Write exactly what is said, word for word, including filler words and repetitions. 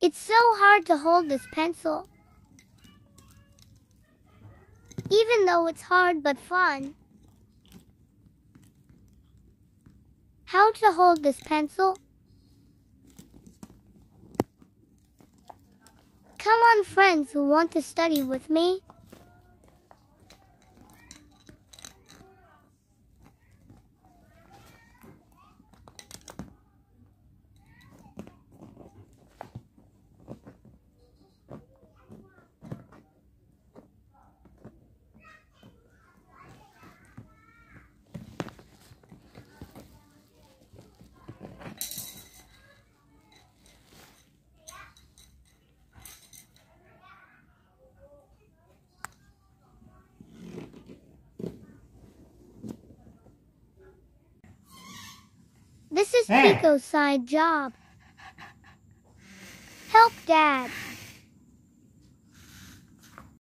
It's so hard to hold this pencil. Even though it's hard but fun. How to hold this pencil? Come on, friends who want to study with me. This is Hey. Pico's side job. Help Dad.